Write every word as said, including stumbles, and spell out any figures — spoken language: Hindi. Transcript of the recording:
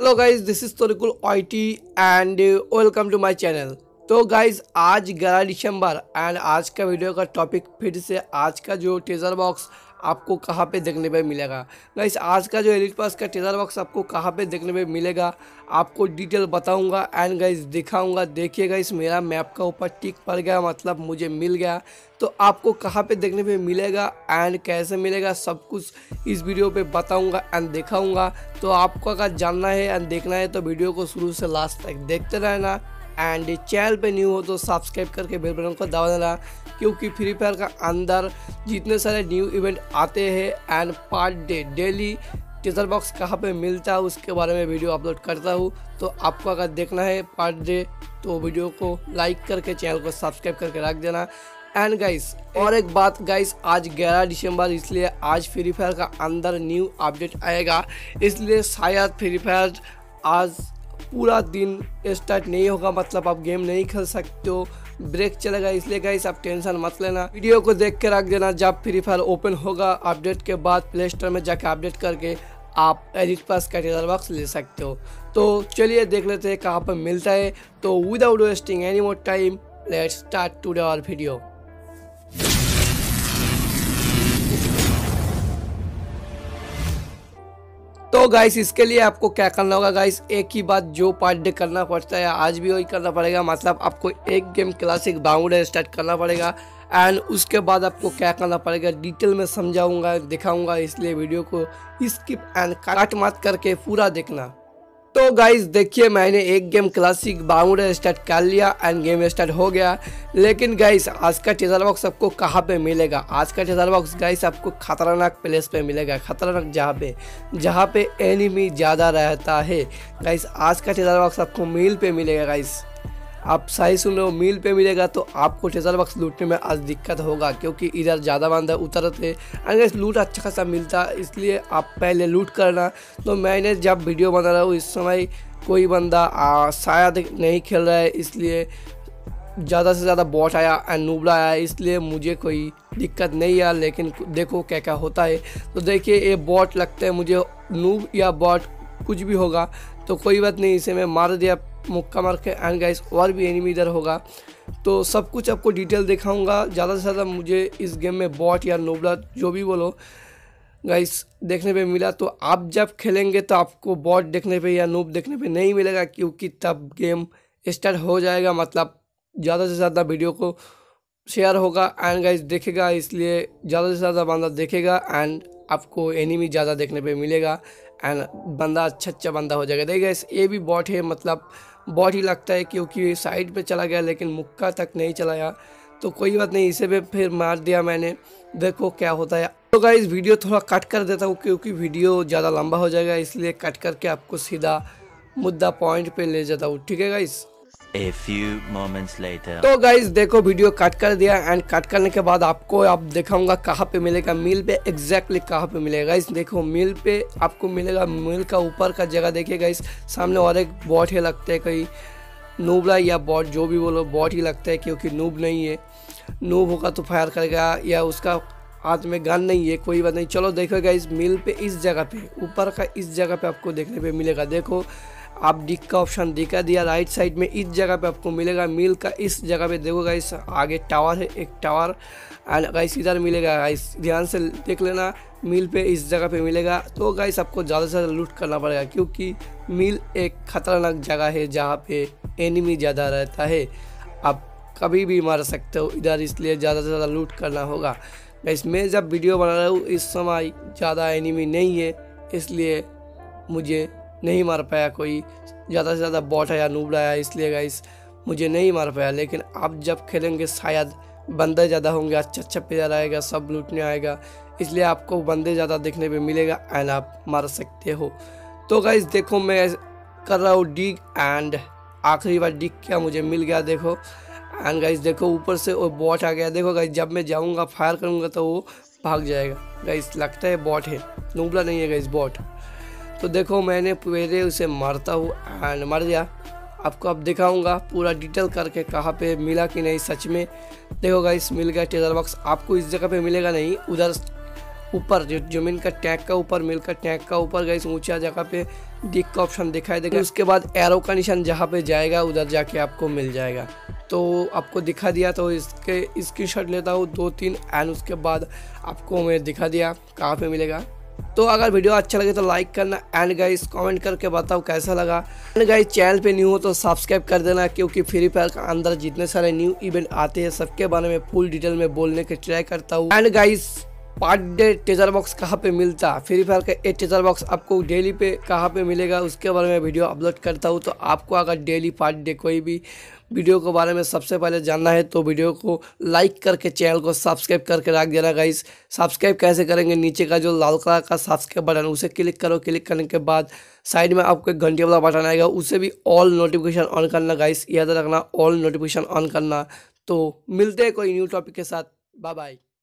Hello guys, this is Tariqul IT and welcome to my channel. तो गाइज आज ग्यारह दिसंबर एंड आज का वीडियो का टॉपिक फिर से आज का जो टेजर बॉक्स आपको कहाँ पे देखने पे मिलेगा। गाइज आज का जो एलिट पास का टेजर बॉक्स आपको कहाँ पे देखने पे मिलेगा आपको डिटेल बताऊंगा एंड गाइज दिखाऊंगा। देखिए गाइज मेरा मैप का ऊपर टिक पड़ गया, मतलब मुझे मिल गया। तो आपको कहाँ पे देखने पे मिलेगा एंड कैसे मिलेगा सब कुछ इस वीडियो पे बताऊंगा एंड दिखाऊंगा। तो आपको अगर जानना है एंड देखना है तो वीडियो को शुरू से लास्ट तक देखते रहना एंड चैनल पे न्यू हो तो सब्सक्राइब करके बेल बटन को दबा देना, क्योंकि फ्री फायर का अंदर जितने सारे न्यू इवेंट आते हैं and per day daily taser box कहाँ पे मिलता है उसके बारे में वीडियो अपलोड करता हूँ। तो आपको अगर देखना है पर डे तो वीडियो को लाइक करके चैनल को सब्सक्राइब करके रख देना। एंड गाइस और एक बात गाइस, आज ग्यारह दिसंबर इसलिए आज फ्री फायर का अंदर न्यू अपडेट आएगा, इसलिए शायद फ्री फायर आज पूरा दिन स्टार्ट नहीं होगा, मतलब आप गेम नहीं खेल सकते हो, ब्रेक चलेगा। इसलिए गाइस आप टेंशन मत लेना, वीडियो को देख के रख देना। जब फ्री फायर ओपन होगा अपडेट के बाद प्ले स्टोर में जाकर अपडेट करके आप एलिट पास का टेजर बॉक्स ले सकते हो। तो चलिए देख लेते हैं कहाँ पर मिलता है। तो without wasting any more time let's start today our video. तो गाइस इसके लिए आपको क्या करना होगा गाइस, एक ही बात जो पर डे करना पड़ता है आज भी वही करना पड़ेगा। मतलब आपको एक गेम क्लासिक बाउंडर स्टार्ट करना पड़ेगा एंड उसके बाद आपको क्या करना पड़ेगा डिटेल में समझाऊंगा दिखाऊंगा, इसलिए वीडियो को स्किप एंड कट मत करके पूरा देखना। तो गाइस देखिए मैंने एक गेम क्लासिक बाउंडर स्टार्ट कर लिया एंड गेम स्टार्ट हो गया। लेकिन गाइस आज का टेजर बॉक्स आपको कहाँ पे मिलेगा, आज का टेजर बॉक्स गाइस आपको खतरनाक प्लेस पे मिलेगा, खतरनाक जहाँ पे जहाँ पे एनिमी ज़्यादा रहता है। गाइस आज का टेजर बॉक्स आपको मील पे मिलेगा। गाइस आप सही सुन रहे हो, मील पे मिलेगा। तो आपको टेजर बॉक्स लूटने में आज दिक्कत होगा, क्योंकि इधर ज़्यादा बंदा उतरते अगर लूट अच्छा खासा मिलता, इसलिए आप पहले लूट करना। तो मैंने जब वीडियो बना रहा हूँ इस समय कोई बंदा आ, शायद नहीं खेल रहा है, इसलिए ज़्यादा से ज़्यादा बॉट आया एंड नूबला आया, इसलिए मुझे कोई दिक्कत नहीं आया। लेकिन देखो क्या क्या होता है। तो देखिए ये बॉट लगता है मुझे, नूब या बॉट कुछ भी होगा तो कोई बात नहीं, इसे मैं मार दिया मुक्का मार के। एंड गाइस और भी एनिमी इधर होगा, तो सब कुछ आपको डिटेल दिखाऊंगा। ज़्यादा से ज़्यादा मुझे इस गेम में बॉट या नोबला जो भी बोलो गाइस देखने पे मिला। तो आप जब खेलेंगे तो आपको बॉट देखने पे या नूब देखने पे नहीं मिलेगा, क्योंकि तब गेम स्टार्ट हो जाएगा। मतलब ज़्यादा से ज़्यादा वीडियो को शेयर होगा एंड गाइस देखेगा, इसलिए ज़्यादा से ज़्यादा बंदा देखेगा एंड आपको एनिमी ज़्यादा देखने पे मिलेगा एंड बंदा अच्छा अच्छा बंदा हो जाएगा। देखिए गाइस ये भी बॉट है, मतलब बॉट ही लगता है, क्योंकि साइड पे चला गया लेकिन मुक्का तक नहीं चलाया। तो कोई बात नहीं, इसे भी फिर मार दिया मैंने, देखो क्या होता है। तो गाइस वीडियो थोड़ा कट कर देता हूँ, क्योंकि वीडियो ज़्यादा लंबा हो जाएगा, इसलिए कट करके आपको सीधा मुद्दा पॉइंट पे ले जाता हूँ, ठीक है guys. A few moments later. तो गाइस देखो वीडियो कट कर दिया एंड कट करने के बाद आपको आप दिखाऊंगा कहाँ पे मिलेगा मिल पे, एग्जैक्टली कहाँ पे मिलेगा। गाइस देखो मिल पे आपको मिलेगा, मिल का ऊपर का जगह देखिए गाइस, सामने और एक बॉट है, लगता है कोई नूबला या बॉट जो भी बोलो, बॉट ही लगता है, क्योंकि नूब नहीं है। नूब होगा तो फायर करेगा या उसका हाथ में गन नहीं है, कोई बात नहीं। चलो देखो गाइस मिल पे इस जगह पे ऊपर का इस जगह पे आपको देखने पे मिलेगा। देखो आप डिक का ऑप्शन दिखा दिया राइट साइड में, इस जगह पे आपको मिलेगा मिल का इस जगह पे। देखो गाइस आगे टावर है, एक टावर एंड गाइस इधर मिलेगा। गाइस ध्यान से देख लेना, मिल पे इस जगह पे मिलेगा। तो गाइस आपको ज़्यादा से ज़्यादा लूट करना पड़ेगा, क्योंकि मिल एक खतरनाक जगह है जहाँ पे एनिमी ज़्यादा रहता है, आप कभी भी मार सकते हो इधर, इसलिए ज़्यादा से ज़्यादा लूट करना होगा। गाइस मैं जब वीडियो बना रहा हूँ इस समय ज़्यादा एनिमी नहीं है, इसलिए मुझे नहीं मार पाया कोई, ज़्यादा से ज़्यादा बॉट आया नूबड़ा आया, इसलिए गाइस मुझे नहीं मार पाया। लेकिन आप जब खेलेंगे शायद बंदे ज़्यादा होंगे, अच्छा अच्छा प्लेयर आएगा, सब लूटने आएगा, इसलिए आपको बंदे ज़्यादा देखने पे मिलेगा एंड आप मार सकते हो। तो गाइस देखो मैं कर रहा हूँ डिग एंड आखिरी बार डिग क्या मुझे मिल गया, देखो एंड गाइस देखो ऊपर से वो बॉट आ गया। देखो गाइस जब मैं जाऊँगा फायर करूँगा तो वो भाग जाएगा। गाइस लगता है बॉट है, नूबड़ा नहीं है गाइस, बॉट। तो देखो मैंने पहले उसे मारता हूँ एंड मर गया। आपको अब दिखाऊंगा पूरा डिटेल करके कहाँ पे मिला कि नहीं सच में। देखो गाइस मिल गया टेजर बॉक्स, आपको इस जगह पे मिलेगा नहीं, उधर ऊपर जो जमीन का टैंक का ऊपर मिल का टैंक का ऊपर गाइस ऊंचा जगह पे डिक का ऑप्शन दिखाई देगा। उसके बाद एरो का निशान जहाँ पे जाएगा उधर जाके आपको मिल जाएगा। तो आपको दिखा दिया, तो इसके स्क्रीनशॉट लेता हूँ दो तीन एंड उसके बाद आपको मैं दिखा दिया कहाँ पे मिलेगा। तो अगर वीडियो अच्छा लगे तो लाइक करना एंड गाइस कमेंट करके बताओ कैसा लगा। एंड गाइस चैनल पे न्यू हो तो सब्सक्राइब कर देना, क्योंकि फ्री फायर का अंदर जितने सारे न्यू इवेंट आते हैं सबके बारे में फुल डिटेल में बोलने की ट्राई करता हूँ। एंड गाइस पार्ट डे टेजर बॉक्स कहाँ पे मिलता है, फ्री फायर का ये टेजर बॉक्स आपको डेली पे कहाँ पे मिलेगा उसके बारे में वीडियो अपलोड करता हूँ। तो आपको अगर डेली पार्ट डे कोई भी वीडियो के बारे में सबसे पहले जानना है तो वीडियो को लाइक करके चैनल को सब्सक्राइब करके रख देना गाइस। सब्सक्राइब कैसे करेंगे, नीचे का जो लाल कलर का सब्सक्राइब बटन उसे क्लिक करो। क्लिक करने के बाद साइड में आपको एक घंटे वाला बटन आएगा, उसे भी ऑल नोटिफिकेशन ऑन करना गाइस, याद रखना ऑल नोटिफिकेशन ऑन करना। तो मिलते हैं कोई न्यू टॉपिक के साथ, बाय बाय।